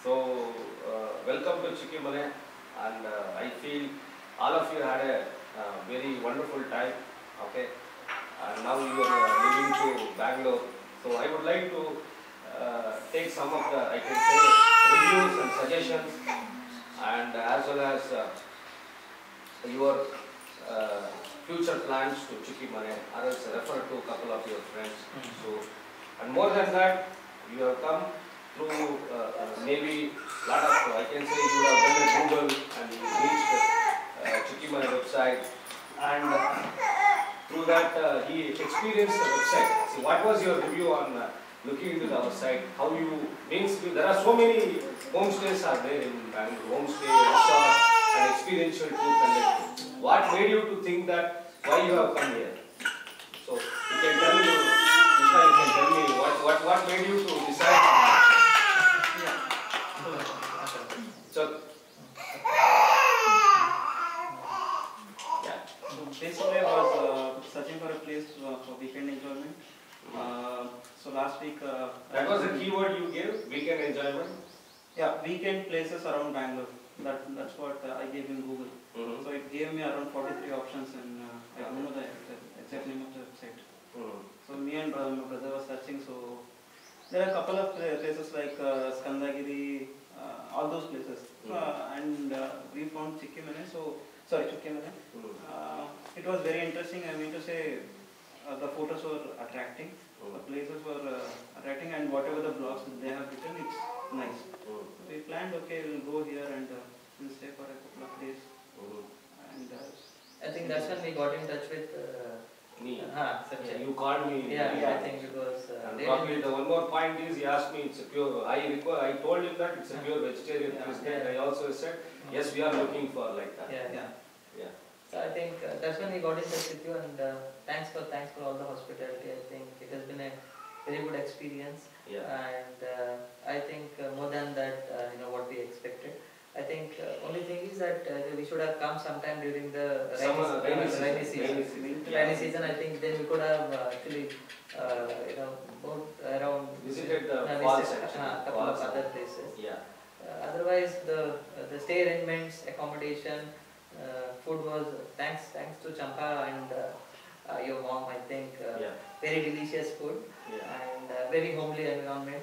So, welcome to Chikimane, and I feel all of you had a very wonderful time. Okay, and now you are living to Bangalore. So, I would like to take some of the, I can say, reviews and suggestions, and as well as your uh, future plans to Chikimane, or else refer to a couple of your friends. So, and more than that, you have come through maybe lot of, I can say you have done a Google and you reached Chikimane website, and through that he experienced the website. See, what was your review on looking into the website? How you means there are so many homestays are there in Bangalore, homestay, resort, and experiential tour conducting. What made you to think that why you have come here? So you can tell me, Krishna, you can tell me what made you to decide? So, yeah. So basically, I was searching for a place for weekend enjoyment. So last week, That was the keyword you gave, weekend enjoyment. yeah, weekend places around Bangalore. That's what I gave in Google. So it gave me around 43 options, and I don't know the exact name of the website. So me and my brother was searching. So there are a couple of places like Skandagiri, all those places, and we found Chikimane. So sorry, Chikimane. It was very interesting. I mean to say, the photos were attracting, the places were attracting, and whatever the blogs they have written, it's nice. We planned, okay, we'll go here and we'll stay for a couple of days. And I think that's when we got in touch with Me. Sanjay. You called me. Yeah, I think it was. And probably the one more point is he asked me it's a pure. I told him that it's a pure vegetarian restaurant. I also said yes, we are looking for like that. Yeah. So I think that's when we got in touch with you, and thanks for all the hospitality. I think it has been a very good experience. And I think more than that, what we expected. I think only thing is that we should have come sometime during the rainy season. I think then we could have actually moved around, visited the fall section, a couple of other places. Otherwise, the stay arrangements, accommodation, food was thanks to Champa and your mom. I think very delicious food and very homely environment.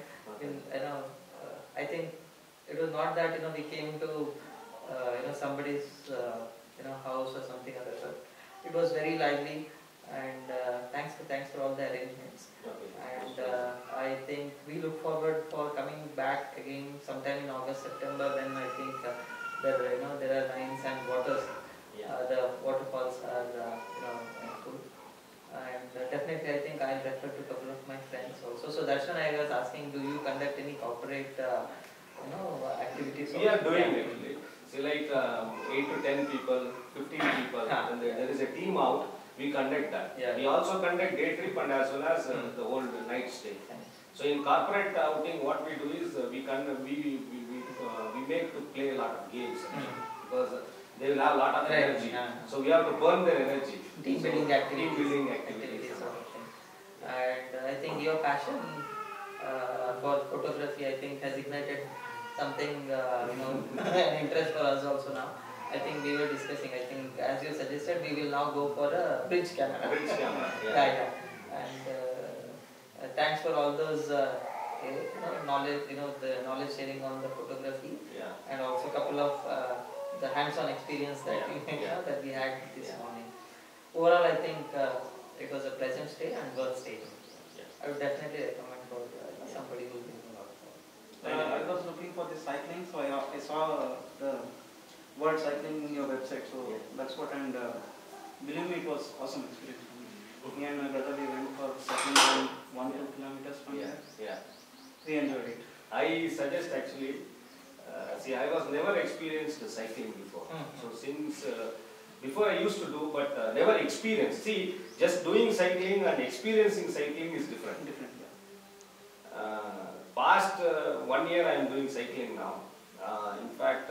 I think it was not that we came to somebody's house or something other, but it was very lively, and thanks for all the arrangements. And I think we look forward for coming back again sometime in August, September, when I think there are lines and waters. The waterfalls are full, and definitely I think I'll refer to a couple of my friends also. So that's when I was asking, do you conduct any corporate activities? We are doing actually. See, like 8 to 10 people, 15 people, and there is a team out. We conduct that. We also conduct day trip and as well as the whole night stay. So in corporate outing, what we do is we make to play a lot of games because they will have a lot of energy. So we have to burn their energy. Team building activities. And I think your passion for photography, I think, has ignited something, an interest for us also now. I think we were discussing, I think, as you suggested, we will now go for a bridge camera. And thanks for all those knowledge, the knowledge sharing on the photography, and also a couple of the hands-on experience that that we had this morning. Overall, I think it was a pleasant stay and worth staying. I would definitely recommend for somebody who will be a lot of I was looking for the cycling, so I saw the word cycling in your website, so that's what, and believe me, it was awesome experience for me. Me and my brother, we went for cycling around 1-2 kilometers from here. We enjoyed it. I suggest actually, see, I was never experienced cycling before. So since before I used to do, but never experienced. See, just doing cycling and experiencing cycling is different. Past 1 year I am doing cycling now. In fact,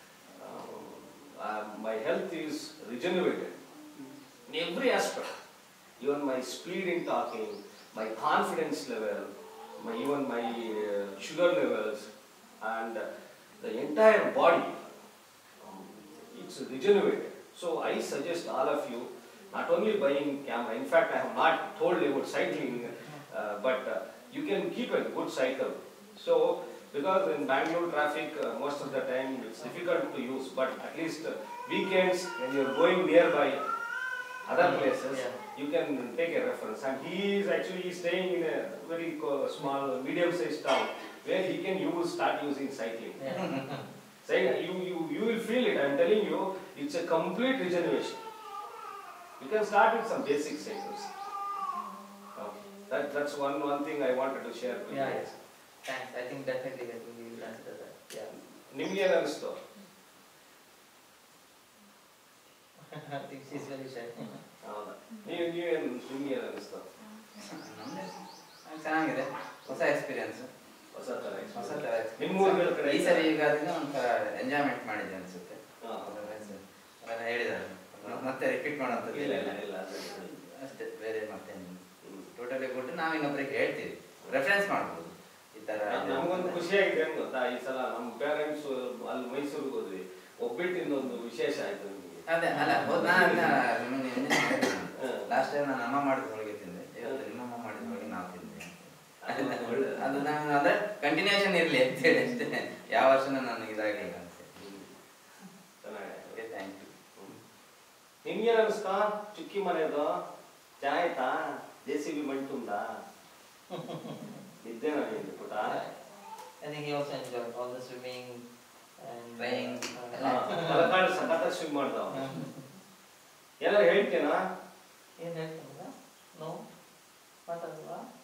my health is regenerated in every aspect. Even my speed in talking, my confidence level, even my sugar levels, and and the entire body, it's regenerated. So I suggest all of you, not only buying camera, in fact I have not told you about cycling, but you can keep a good cycle. So because in Bangalore traffic most of the time it's difficult to use, but at least weekends when you are going nearby other places, you can take a reference. And he is actually staying in a very small, medium-sized town where he can start using cycling. So you will feel it. I am telling you, it's a complete regeneration. You can start with some basic cycles. That's one thing I wanted to share with you. Yes. Thanks. I think definitely we will consider that. Yeah. ನಿಮ್ಗೆ ಏನು ಅನಿಸ್ತು? I think she's very shy. ಹೌದಾ? ನಿಮ್ಗೆ ಏನು ಅನಿಸ್ತು? ಚೆನ್ನಾಗಿದೆ, ಹೊಸ experience, ಹೊಸ ತರ ನಿಮ್ಮ ಊರುಗಳ ಕಡೆ ಈ ಸರಿ ಯುಗಾದಿನ ಒಂಥರ ಎಂಜಾಯ್ಮೆಂಟ್ ಮಾಡಿದೆ ಅನ್ಸುತ್ತೆ. ಅದೆಲ್ಲ ಹೇಳಿದ್ದಾರೆ, ಮತ್ತೆ ರಿಪೀಟ್ ಮಾಡೋಂಥದ್ದು ಇಲ್ಲ ಅಷ್ಟೇ, ಬೇರೆ ಮತ್ತೆ ಟೋಟಲಿ ಗುಡ್. ನಾವು ಇನ್ನೊಬ್ರಿಗೆ ಹೇಳ್ತೀವಿ, ರೆಫರೆನ್ಸ್ ಮಾಡ್ಬೋದು ಈ ತರ. ನಮಗೊಂದು ಖುಷಿಯಾಗಿದೆ ಏನು ಗೊತ್ತಾ, ಈ ಸಲ ನಮ್ಮ ಪೇರೆಂಟ್ಸ್ ಅಲ್ಲಿ ಮೈಸೂರಿಗೆ ಹೋದ್ವಿ, ಒಬ್ಬಿಟ್ಟಿಂದ ಒಂದು ವಿಶೇಷ ಆಯ್ತು ನಮಗೆ. ಅದೇ ಅಲ್ಲ, ಲಾಸ್ಟ್ ಟೈಮ್ ನಾನು ಅಮ್ಮ ಮಾಡಿದ ಹೋಳಿಗೆ ತಿಂದೆ, ಇವತ್ತು ನಿಮ್ಮಮ್ಮ ಮಾಡಿದ ಹೋಳಿಗೆ ನಾವು ತಿಂದೆ. ಅದು ನಾನು ಅದೇ ಕಂಟಿನ್ಯೂಷನ್ ಇರಲಿ ಅಂತೇಳಿ ಅಷ್ಟೇ, ಯಾವ ವರ್ಷನೂ ನನಗೆ ಇದಾಗಲಿಲ್ಲ ಅನ್ಸುತ್ತೆ. ಚೆನ್ನಾಗಿದೆ, ಥ್ಯಾಂಕ್ ಯು. ನಿಮ್ಗೇನು ಅನಿಸ್ತಾ ಚುಕ್ಕಿ ಮನೆಯದು? ಚೆನ್ನಾಯ್ತಾ? JCB ಮಂಟುಂದಾ? ನಿದ್ದೆ ನನಗೆ ಪುಟ. I think he also enjoyed all the swimming and Playing. ಮಲಕಾಡು ಸಖತ್ ಸ್ವಿಮ್ ಮಾಡ್ತಾವ. ಏನಾರು ಹೇಳ್ತೇನಾ? ಏನು ಹೇಳ್ತಾರಲ್ಲ? ನೋ ಮಾತಾಡುವ